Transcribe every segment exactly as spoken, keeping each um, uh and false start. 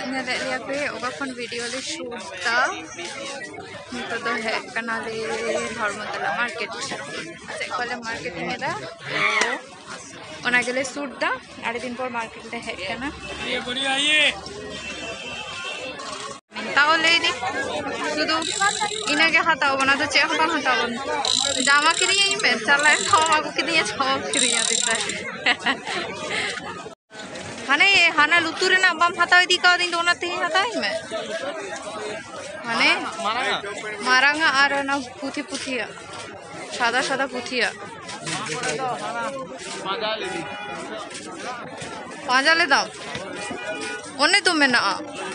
नेले लिया पे ओका फोन वीडियो ले शूट ता नितो दो है कनाले धर्मतला मार्केट से कोले मार्केट मेरा ओना गेले शूट दा आड़े दिन पर मार्केट ले है कना ये बढ़िया ये তাহলে শুধু ইনাকে হাতাবো না তো চেক বাং হাতাবো জামা কিনে মে চালায় খাওয়া को किने छाव किरिया दिता हाने हाना लुतुरे ना बम हाताव दी का दिन दोना ते हाताई मे हाने मारांगा मारांगा আর না পুথি পুথিয়া সাদা সাদা পুথিয়া পাঁজালে দি পাঁজালে দাও ওনে তুমি না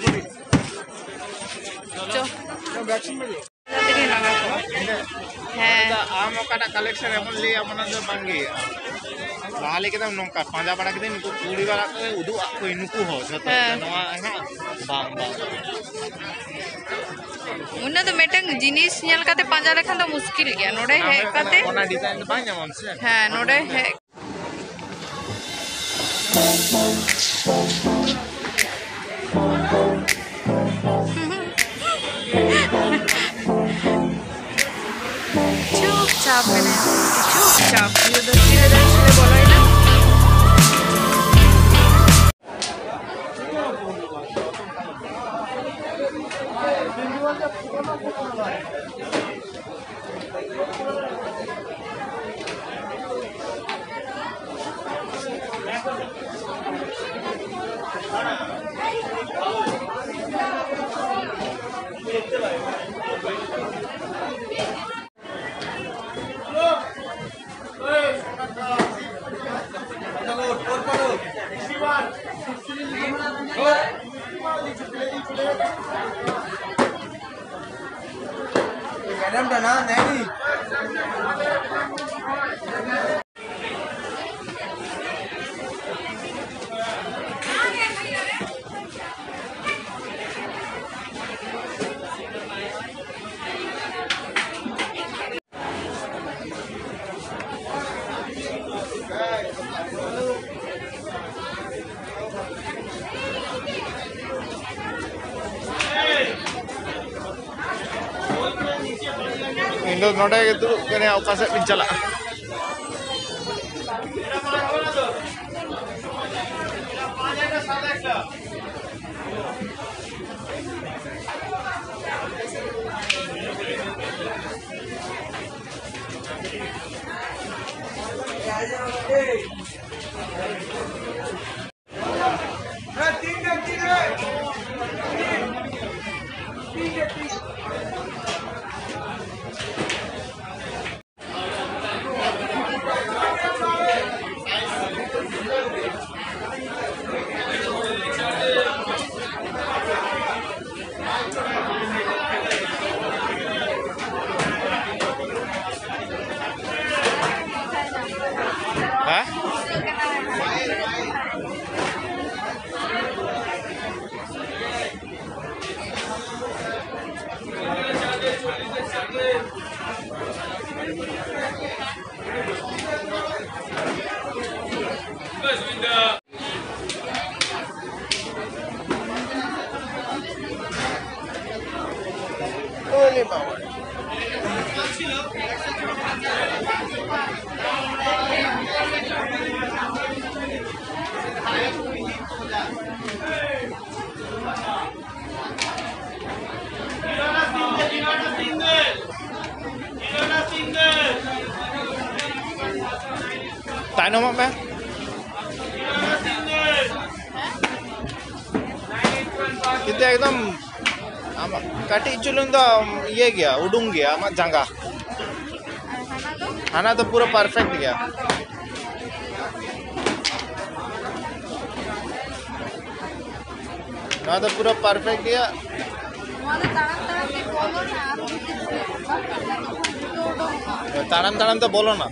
जो वैक्सीन में ले जाते लगा को है आम ओकाटा कलेक्शन एमन ले हमना जो बांगे लाले के नोंका पांजा बड़ा के नुकु पूरी वाला को उदु को नुकु हो जतो नवा है बांग बांग उन्ना तो मेटंग जिनिस नेल काते पांजा लेखन तो मुश्किल गया नोडे है काते कोना डिजाइन बांग जमन से है नोडे है चुपचाप मैंने चुपचाप ये दस धीरे धीरे बोला है ना मैडम डना नहीं Indo noda gitu kene awkasa pincala Holy power. Tại nó mẹ kita एकदम काटी चुलून तो ये गया उडूंग गया मत जंगा खाना तो पूरा परफेक्ट गया ना तो पूरा परफेक्ट गया तारम तारम तो बोलो ना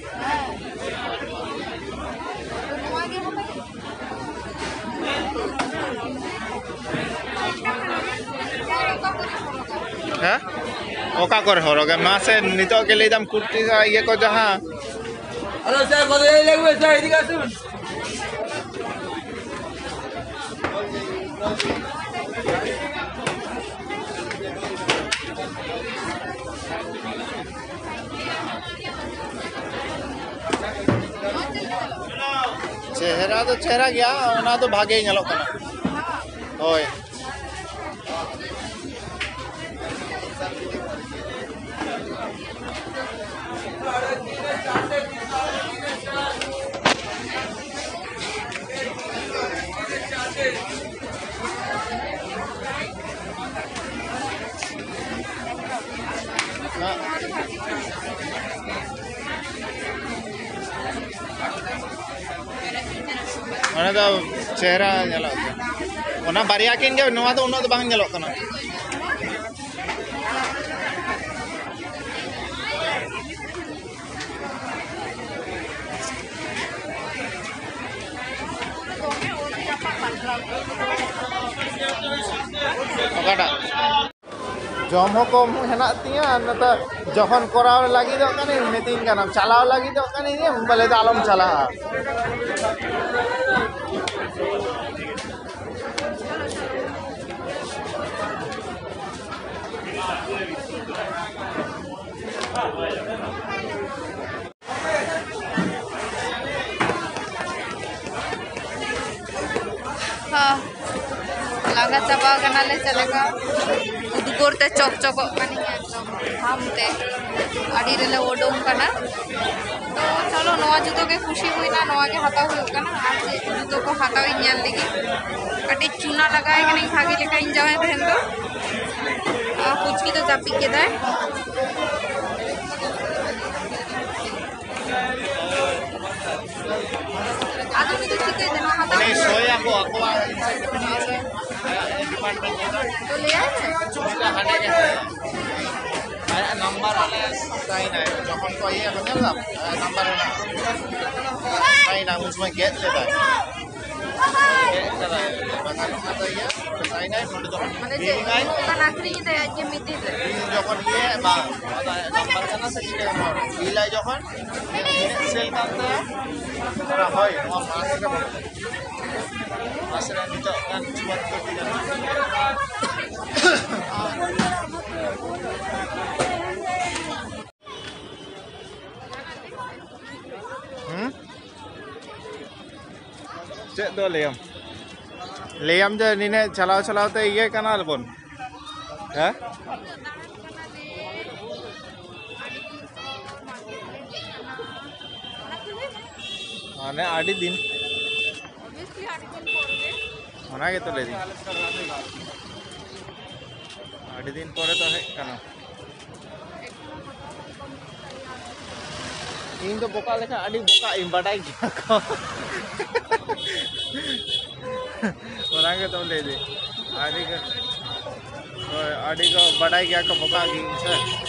हाँ ओका कर हो रहा है माँ से नितो के लिए दम कुर्ती का ये को जहाँ हेलो सर बदले ले हुए सर इधर सुन चेहरा तो चेहरा गया ओना तो भागे ñalo kana होय ओना तो चेहरा ñalo ओना बारिया किन गे नोवा तो उनो तो बांग ñalo kana ओकाटा जम हो कम हेना तिया नता जखन कराव लागि दो कने मेतिन काना चलाव लागि दो कने बोले तो आलम चला हाँ लागा चाबा कना ले चलेगा उदगोर ते चौक चौक कनी एकदम हम ते आड़ी रे ओडोम कना तो चलो नवा जुतो के खुशी हुई ना नवा के हता हुई कना आज जुतो को हतावी ñal लगी कटी चूना लगाए कि नहीं भागी लेका इन जावे बहन तो आ कुछ की तो जापी के दाए आज भी तो ठीक है ना हता नहीं सोया को को तो ले आए नंबर वाले साइन है जखन को ये बनेल ना नंबर है साइन है उसमें गेट देता है गेट देता है बागान में तो ये साइन है नोट जखन माने जे kan akhirnya deh aja miti deh जखन ये बा नंबर kana से ये बिलाई जखन सेल करते हैं ora hoy no mas ke mas रे नितो kan cuat ke tidak hmm cek do leam leam je nine chalaw chalaw te ye kanal bon ha ane आड़ी दिन होना के तो ले दी आड़ी दिन परे तो है कना इन तो बोका लेखा आड़ी बोका इन बड़ाई गया को होना के तो ले दी आड़ी का आड़ी को बड़ाई गया को बोका की सर